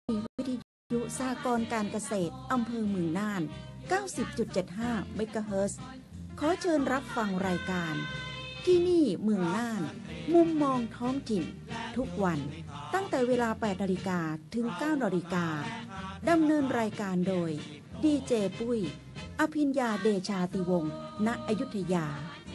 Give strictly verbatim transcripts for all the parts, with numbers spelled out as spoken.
วิทยุสหกรณ์การเกษตรอำเภอเมืองน่าน เก้าสิบจุดเจ็ดห้า เมกะเฮิรตซ์ ขอเชิญรับฟังรายการ ที่นี่เมืองน่าน มุมมองท้องถิ่น ทุกวันตั้งแต่เวลา แปด นาฬิกาถึง เก้า นาฬิกาดำเนินรายการโดย ดีเจ ปุ้ย อภิญญาเดชาติวงศ์ ณ อยุธยา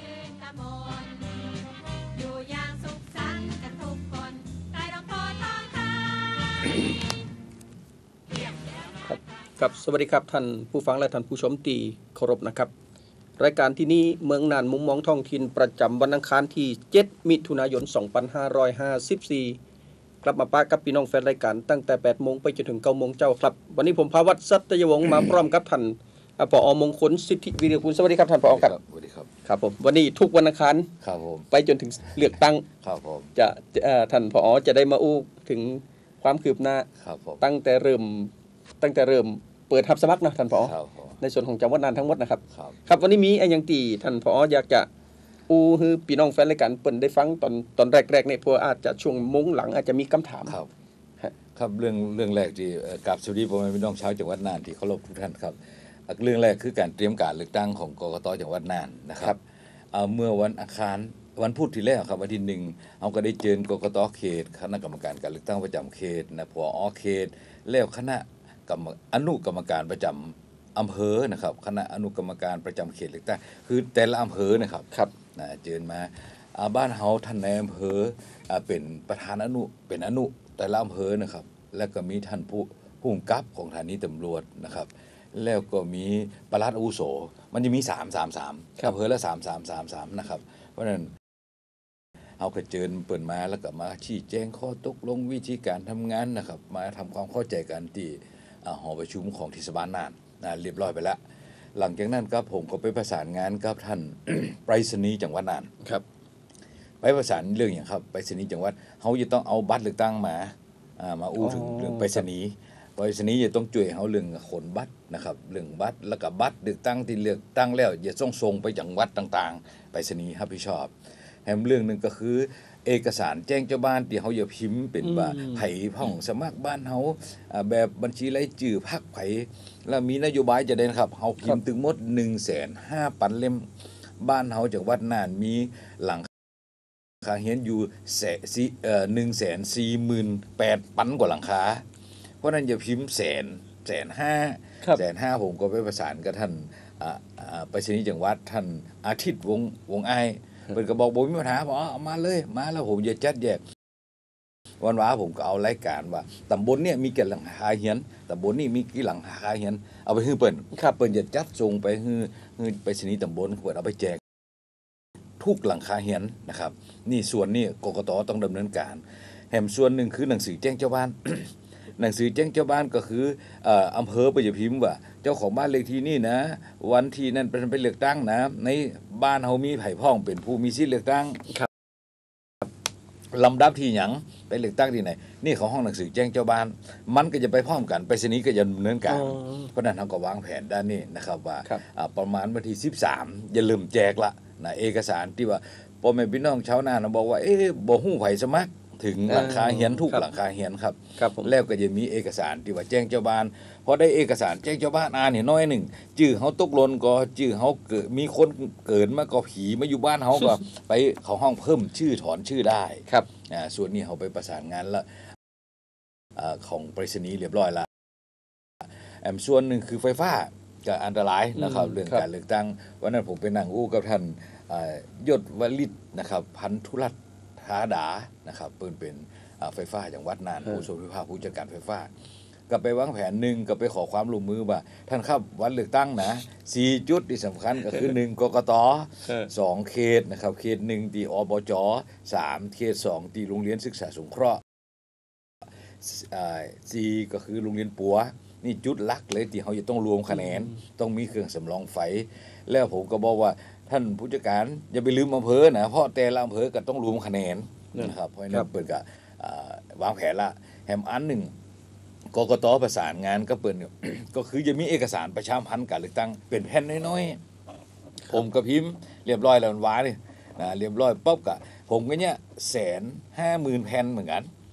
ครับสวัสดีครับท่านผู้ฟังและท่านผู้ชมที่เคารพนะครับรายการที่นี้เมืองน่านมุมมองท้องถิ่นประจำวันอังคารที่เจ็ดมิถุนายนสองพันห้าร้อยห้าสิบสี่กลับมาปะกับพี่น้องแฟนรายการตั้งแต่ แปด โมงไปจนถึง เก้า โมงเจ้าครับวันนี้ผมภาวัฒน์สัตยวงศ์มาพร้อมกับท่านผอ.มงคลสิทธิวิริยกุลสวัสดีครับท่านผอ.ครับสวัสดีครับครับผมวันนี้ทุกวันอังคารครับผมไปจนถึงเลือกตั้งครับผมจะท่านผอ.จะได้มาอู้ถึงความคืบหน้าครับผมตั้งแต่เริ่มตั้งแต่เริ่มเปิดรับสมัครนะท่านผอ.ในส่วนของจังหวัดน่านทั้งหมดนะครับครับวันนี้มีอะไรอย่างที่ท่านผอ.อยากจะอู้ให้พี่น้องแฟนรายการเปิ้นได้ฟังตอนตอนแรกๆเนี่ยเพราะอาจจะช่วงมุ้งหลังอาจจะมีคำถามครับครับเรื่องเรื่องแรกที่กราบสวัสดีพ่อแม่พี่น้องชาวจังหวัดน่านที่เคารพทุกท่านครับเรื่องแรกคือการเตรียมการเลือกตั้งของกกต.จังหวัดน่านนะครับเมื่อวันอังคารวันพุธที่แล้วครับวันที่หนึ่งเราก็ได้เชิญกกต.เขตคณะกรรมการการเลือกตั้งประจำเขตนะผอ.เขตแล้วคณะกรรมอนุกรรมการประจำอำเภอนะครับคณะอนุกรรมการประจำเขตเลือกตั้งคือแต่ละอำเภอนะครับครับนะเชิญมาบ้านเฮาท่านในอำเภอเป็นประธานอนุเป็นอนุแต่ละอำเภอนะครับแล้วก็มีท่านผู้ผู้กำกับของสถานีตำรวจนะครับแล้วก็มีปลัดอาวุโสมันจะมีสาม สาม สามอำเภอละสาม สาม สาม สามนะครับเพราะฉะนั้นเอากระเจิญเปิดมาแล้วก็มาชี้แจงข้อตกลงวิธีการทำงานนะครับมาทำความเข้าใจกันที่หอประชุมของเทศบาลน่านนะเรียบร้อยไปแล้วหลังจากนั้นก็ผมก็ไปประสานงานกับท่าน ไปรษณีย์จังหวัดน่านครับไปประสานเรื่องอย่างครับไปรษณีย์จังหวัดเขาจะต้องเอาบัตรเลือกตั้งมาอ่ามาอู้ถึงเรื่องไปรษณีย์ไปรษณีย์จะต้องช่วยเขาเรื่องขนบัตรนะครับเรื่องบัตรแล้วก็บัตรเลือกตั้งที่เลือกตั้งแล้วจะต้องส่งไปจังหวัดต่างๆไปรษณีย์รับผิดชอบแถมเรื่องนึงก็คือเอกสารแจ้งเจ้าบ้านที่เขาจะพิมพ์เป็นว่าไผพ่องสมัครบ้านเฮาแบบบัญชีรายชื่อพรรคไผแล้วมีนโยบายจะได้นะครับเฮาพิมพ์ถึงหมด หนึ่งแสนห้าพัน เล่มบ้านเฮาจังหวัดน่านมีหลังคาเฮียนอยู่แสเอ่อ หนึ่งแสนสี่หมื่นแปดพัน กว่าหลังคาเพราะนั้นจะพิมพ์แสนแสนห้าแสนห้าผมก็ไปประสานกับท่านอ่าไปรษณีย์จังหวัดท่านอาทิตย์วงวงไอเพิ่นก็บอกบ่มีปัญหาบ่เอามาเลยมาแล้วผมจะจัดแยกวันว้าผมก็เอารายการว่าตำบลเนี่ยมีกี่หลังคาเฮียนตำบลนี่มีกี่หลังคาเฮียนเอาไปให้เพิ่นครับเพิ่นจะจัดส่งไปให้ให้ไปรษณีย์ตำบลเพิ่นเอาไปแจกทุกหลังคาเฮียนนะครับนี่ส่วนนี้กกต.ต้องดำเนินการแถมส่วนหนึ่งคือหนังสือแจ้งเจ้าบ้าน หนังสือแจ้งเจ้าบ้านก็คือเอ่ออำเภอไปจะพิมพ์ว่าเจ้าของบ้านเลขที่นี่นะวันที่นั้นเป็นไปเลือกตั้งนะในบ้านเฮามีไผพ้องเป็นผู้มีสิทธิ์เลือกตั้งครับลำดับที่หยังไปเลือกตั้งที่ไหนนี่ของห้องหนังสือแจ้งเจ้าบ้านมันก็จะไปพร้อมกันไปรษณีย์ก็จะดำเนินการเพราะนั้นเฮาก็วางแผนด้านนี้นะครับว่าประมาณวันที่สิบสามอย่าลืมแจกละนะเอกสารที่ว่าพ่อแม่พี่น้องชาวนาบอกว่าเอ๊ะบ่ฮู้ไผสมัครถึงหลังคาเฮียนทุกหลังคาเฮียนครับแล้วก็จะมีเอกสารที่ว่าแจ้งเจ้าบ้านพอได้เอกสารแจ้งเจ้าบ้านอ่านเห็นน้อยหนึ่งชื่อเฮาตกหล่นก็ชื่อเฮาเกิดมีคนเกิดมาก็ผีมาอยู่บ้านเฮาก็ไปเข้าห้องเพิ่มชื่อถอนชื่อได้ครับอ่าส่วนนี้เฮาไปประสานงานแล้วอ่าของไปรษณีย์เรียบร้อยแล้วแอมส่วนนึงคือไฟฟ้าก็อันตรายนะครับเรื่องการเลือกตั้งวันนั้นผมไปนั่งอู้กับท่านอ่ายศวลิตนะครับพันธุรัตน์ธาดานะครับเปิ้นเป็นไฟฟ้าจังหวัดน่านผู้ทรงคุณภาพผู้จัดการไฟฟ้าก็ไปวางแผนหนึ่งก็ไปขอความร่วมมือว่าท่านครับวันเลือกตั้งนะสี่จุดที่สำคัญก็คือหนึ่งกกตสองเขตนะครับเขตหนึ่งที่อบจสามเขตสองที่โรงเรียนศึกษาสงเคราะห์อ่าสี่ก็คือโรงเรียนปัวนี่จุดหลักเลยที่เฮาจะต้องรวมคะแนนต้องมีเครื่องสำรองไฟแล้วผมก็บอกว่าท่านผู้จัดการอย่าไปลืมอำเภอนะเพราะแต่ละอำเภอก็ต้องรวมคะแนนนะครับเพราะฉะนั้นเปิดก็วางแผนละแถมอันหนึ่งกกต.ประสานงานก็เปิด ก็คือจะมีเอกสารประชาพันธ์การเลือกตั้งเป็นแผ่นน้อยๆผมก็พิมพ์เรียบร้อยแล้วมันว้าเลยนะเรียบร้อยปุ๊บก็ผมก็เนี่ยแสนห้าหมื่นแผ่นเหมือนกัน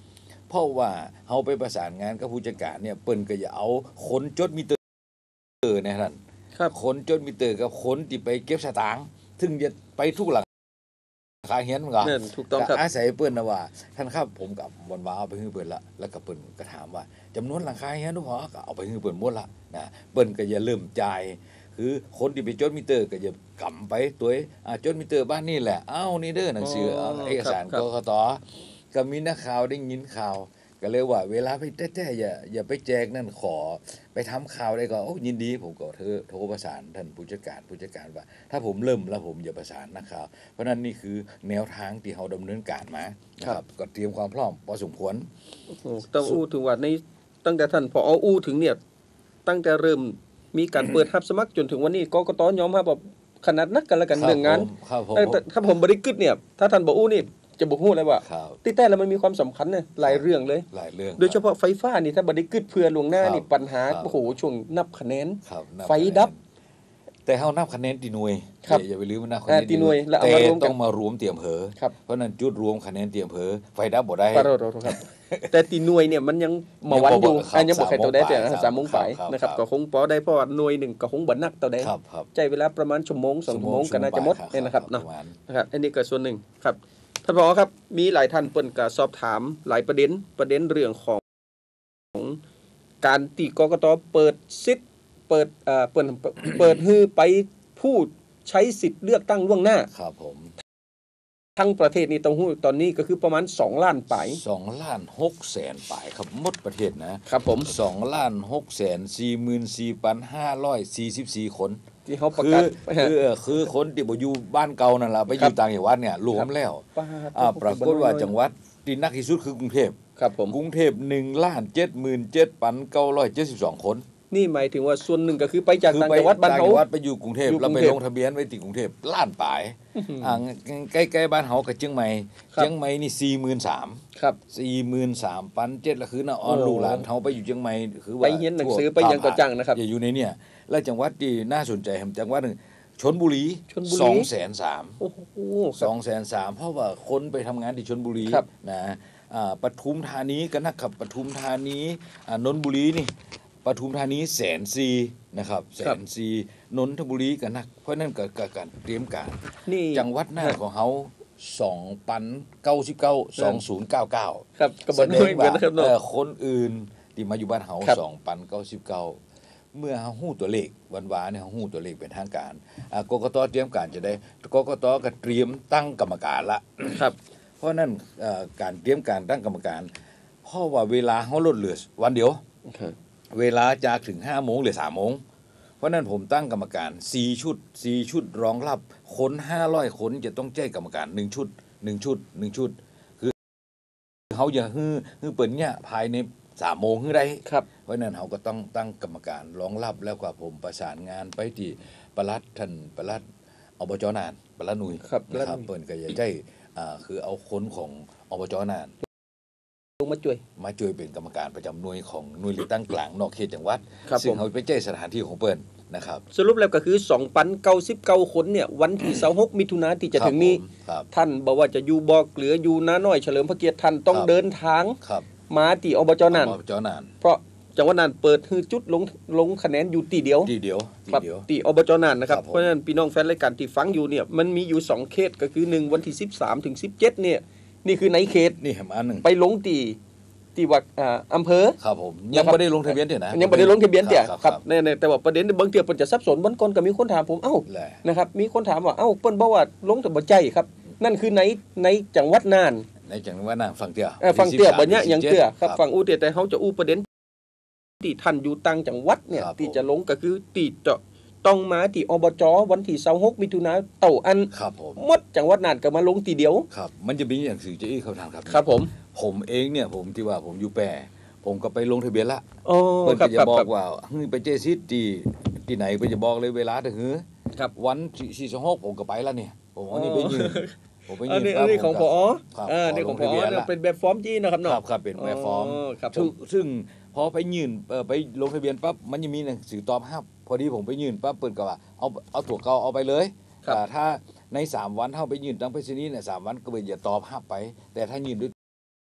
เพราะว่าเฮาไปประสานงานกับผู้จัดการเนี่ยเปิ้นก็อย่าเอาคนจดมิเตอร์เนี่ยท่านครับคนจดมิเตอร์กับคนที่ไปเก็บสตางค์ถึงจะไปทุกหลังคาเฮียนมันก็ถูกต้องครับอาศัยเปิ้นนะว่าท่านครับผมกับวันวาเอาไปให้เปิ้นละแล้วก็เปิ้นก็ถามว่าจำนวนหลังคาเฮียนทุกหอก็เอาไปให้เปิ้นหมดละนะเปิ้นก็อย่าเริ่มจ่ายคือคนที่ไปจดมิเตอร์ก็อย่ากำไปตัวอ่าจดมิเตอร์บ้านนี่แหละเอ้านี่เด้อหนังสือเอกสารกกตก็มีนักข่าวได้ยินข่าวก็เลยว่าเวลาไปแท้ๆอย่าอย่าไปแจกนั่นขอไปทำข่าวได้ก็โอ้ยินดีผมก็เธอโทรประสานท่านผู้จัดการผู้จัดการว่าถ้าผมเริ่มแล้วผมอย่าประสานนักข่าวเพราะนั้นนี่คือแนวทางที่เราดำเนินการมานะครับก็เตรียมความพร้อมพอสมควรต้องอู้ถึงว่าในตั้งแต่ท่านพออู้ถึงเนี่ยตั้งแต่เริ่มมีการเปิดรับสมัครจนถึงวันนี้กกตยอมรับแบบขนาดนักกันแล้วกันเรื่องงานถ้าผมบริกึศเนี่ยถ้าท่านบอกอู้นี่จะบอกฮู้เลยว่าที่แต่แล้วมันมีความสำคัญเนี่ยหลายเรื่องเลยหลายเรื่องโดยเฉพาะไฟฟ้านี่ถ้าบริกึศเพื่อลวงหน้านี่ปัญหาโอ้โหช่วงนับคะแนนไฟดับแต่เฮานับคะแนนตีหน่วยอย่าไปลืมว่านับคะแนนตีหน่วยแล้วเอามารวมต้องมารวมเตรียมเผอเพราะนั้นจุดรวมคะแนนเตรียมเผอไฟดับบ่ได้ครับแต่ตีหน่วยเนี่ยมันยังมาวันอยู่อันยังบ่ใครตัวได้แต่สามโมงไปนะครับก็คงพอได้เพราะว่าหน่วยนึงก็คงบ่นักตัวใดใช้เวลาประมาณชั่วโมงสองชั่วโมงก็น่าจะหมดเนี่ยนะครับเนาะนะครับอันนี้ก็ส่วนหนึ่งครับท่านผอครับมีหลายท่านเปิ้นก็สอบถามหลายประเด็นประเด็นเรื่องของการที่กกตเปิดสิทธิ์เปิดเอ่อเปิดเปิดให้ไปผู้ใช้สิทธิ์เลือกตั้งล่วงหน้าครับผมทั้งประเทศนี่ต้องฮู้ตอนนี้ก็คือประมาณสองล้านปลายสองล้านหกแสนปลายครับหมดประเทศนะครับผมสองล้านหกแสนสี่หมื่นสี่พันห้าร้อยสี่สิบสี่คนที่เขาประกาศคือคือคนที่บ่อยู่บ้านเก่านั่นล่ะไปอยู่ต่างจังหวัดเนี่ยรวมแล้วอ่าปรากฏว่าจังหวัดที่นักที่สุดคือกรุงเทพครับผมกรุงเทพ หนึ่งล้านเจ็ดหมื่นเจ็ดพันเก้าร้อยเจ็ดสิบสอง คนนี่หมายถึงว่าส่วนหนึ่งก็คือไปจากต่างจังหวัดบ้านเฮาไปอยู่กรุงเทพแล้วไปลงทะเบียนไว้ที่กรุงเทพล้านปลายอ่าใกล้ๆบ้านเฮาก็เชียงใหม่เชียงใหม่นี่ สี่หมื่นสามพันครับสี่หมื่นสามพันเจ็ดร้อย แล้วคือน่ะออนลูกหลานเฮาไปอยู่เชียงใหม่คือว่าไปเรียนหนังสือไปยังก็จังนะครับอยู่ในเนี่ยแล้วจังหวัดที่น่าสนใจจังหวัดนึงชลบุรี สองแสนสามพัน โอ้โห สองแสนสามพัน เพราะว่าคนไปทำงานที่ชลบุรีนะอ่าปทุมธานีก็นักขับปทุมธานีอ่านนทบุรีนี่ปทุมธานีแสนสี่นะครับแสนสี่นนทบุรีก็นักเพราะนั่นก็การเตรียมการจังหวัดหน้าของเฮาสองพันเก้าสิบเก้า สองพันเก้าสิบเก้าครับก็บ่น้อยเหมือนนะครับเนาะแต่คนอื่นที่มาอยู่บ้านเฮาสองพันเก้าสิบเก้าเมื่อเฮาฮู้ตัวเลขวันวาเนี่ยเฮาฮู้ตัวเลขเป็นทางการอ่ากกตเตรียมการจะได้กกตก็เตรียมตั้งกรรมการละครับเพราะนั้นเอ่อการเตรียมการตั้งกรรมการเพราะว่าเวลาเฮาลดเหลือวันเดียวเวลาจากถึง ห้าโมงเหลือ สามโมงเพราะนั้นผมตั้งกรรมการสี่ชุดสี่ชุดรองรับคนห้าร้อยคนจะต้องแจ้งกรรมการหนึ่งชุดหนึ่งชุดหนึ่งชุดคือเฮาอย่าฮื้อฮื้อเปิ้นเนี่ยภายในสามโมงฮื้อได้ครับเพราะนั้นเฮาก็ต้องตั้งกรรมการรองรับแล้วก็ผมประสานงานไปที่ปลัดท่านปลัดอบจ.น่านปลัดหนุ่ยนะครับเปิ้นก็จะได้อ่าคือเอาคนของอบจ.น่านมาช่วยมาช่วยเป็นกรรมการประจำหน่วยของหน่วยเลือกตั้งกลางนอกเขตจังหวัดซึ่งเขาไปแจ้งสถานที่ของเปิ้นนะครับสรุปแล้วก็คือ สองพันเก้าสิบเก้า คนเนี่ยวันที่ยี่สิบหกมิถุนายนที่จะถึงนี้ท่านบอกว่าจะอยู่บ่อเกลืออยู่นาน้อยเฉลิมพระเกียรติท่านต้องเดินทางมาที่อบจ.น่านเพราะจังหวัดน่านเปิดคือจุดลงลงคะแนนอยู่ตีเดียวตีเดียวตีเดียวที่อบจ.น่านนะครับเพราะฉะนั้นพี่น้องแฟนรายการที่ฟังอยู่เนี่ยมันมีอยู่สองเขตก็คือหนึ่งวันที่สิบสามถึงสิบเจ็ดเนี่ยนี่คือในเขตนี่แห่งอันนึงไปลงตีที่ว่าอ่าอำเภอครับผมยังบ่ได้ลงทะเบียนเด้อนะยังบ่ได้ลงทะเบียนเด้อครับแน่ๆแต่ว่าประเด็นบางเทื่อเพิ่นจะสับสนบางคนก็มีคนถามผมเอ้านะครับมีคนถามว่าเอ้าเพิ่นบอกว่าลงแต่บ่ใจครับนั่นคือในในจังหวัดน่านในจังหวัดน่านฝั่งเตี้ยเออฝั่งเตี้ยบ่เนี่ยยังเตี้ยครับฝั่งอูเตี้ยแต่เฮาจะอู้ประเด็นที่ท่านอยู่ต่างจังหวัดเนี่ยที่จะลงก็คือที่จะต้องมาที่อบจ.วันที่ยี่สิบหกมิถุนายนเต่าอันครับผมหมดจังหวัดน่านก็มาลงทีเดียวครับมันจะมีหนังสือจะอี้เขาทางครับครับผมผมเองเนี่ยผมที่ว่าผมอยู่แปรผมก็ไปลงทะเบียนละอ๋อเพิ่นก็จะบอกว่าเฮ้ยไปเจซิที่ที่ไหนเพิ่นจะบอกเลยเวลาเด้อหือครับวันที่ยี่สิบหกผมก็ไปแล้วนี่ผมอันนี้ไปยืนผมไปยืนอันนี้อันนี้ของผอเออนี่ของผอเป็นแบบฟอร์มจี้นะครับเนาะครับครับเป็นแบบฟอร์มซึ่งซึ่งพอไปยื่นเอ่อไปลงทะเบียนปั๊บมันจะมีหนังสือตอบรับพอดีผมไปยื่นปั๊บเปิ้นก็ว่าเอาเอาตัวเก่าเอาไปเลยแต่ถ้าในสามวันเฮาไปยื่นทางไปรษณีย์เนี่ยสามวันก็บ่อย่าตอบรับไปแต่ถ้ายื่นด้วย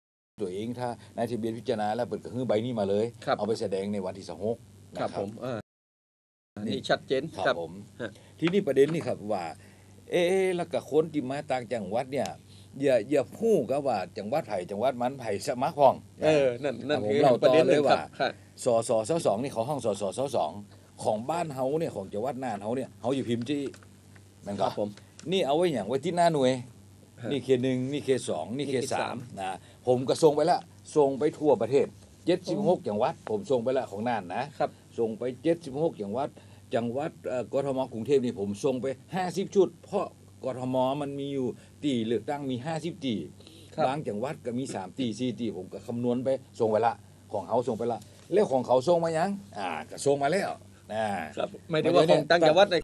ตัวเองถ้านายทะเบียนพิจารณาแล้วเปิดก็คือใบนี้มาเลยครับเอาไปแสดงในวันที่สิบหกคนะรับครัผบมอ่านี่ชัดเจนครับผมฮะที่นี่ประเด็นนี่ครับว่า เอ๊ะแล้วก็คนที่มาต่างจังหวัดเนี่ยอย่าอย่าพูดกับว่าจังหวัดไผ่จังหวัดมันไผ่สมัครพ้องเออนั่นนั่นผมคือเล่าประเด็นต่อเลยหนึ่งครับว่าค่ะสอสอสอสองนี่เขาห้องสอสอสอสองของบ้านเฮาเนี่ยของจังหวัดน่านเฮาเนี่ยเฮาอยู่พิมพ์จี้แม่นคก็รับผมนี่เอาไว้อย่างไว้ที่หน้าหน่วยฮะนี่เขตหนึ่งนี่เขตสองนี่เขตนี่เขตสาสาม มนะผมก็ส่งไปแล้วส่งไปทั่วประเทศเจ็ดสิบหกจังหวัด ผมส่งไปแล้วของน่านนะครับ ส่งไปเจ็ดสิบหกจังหวัดจังหวัดเอ่อกทมกรุงเทพนี่ผมส่งไปห้าสิบชุด เพราะกทมมันมีอยู่ตีเลือกตั้งมีห้าสิบตีครับบางจังหวัดก็มีสามตีสี่ตีผมก็คำนวณไปส่งไปละของเขาส่งไปละแล้วของเขาส่งมายังอ่าก็ส่งมาแล้วอ่าครับไม่ได้ว่าของต่างจังหวัด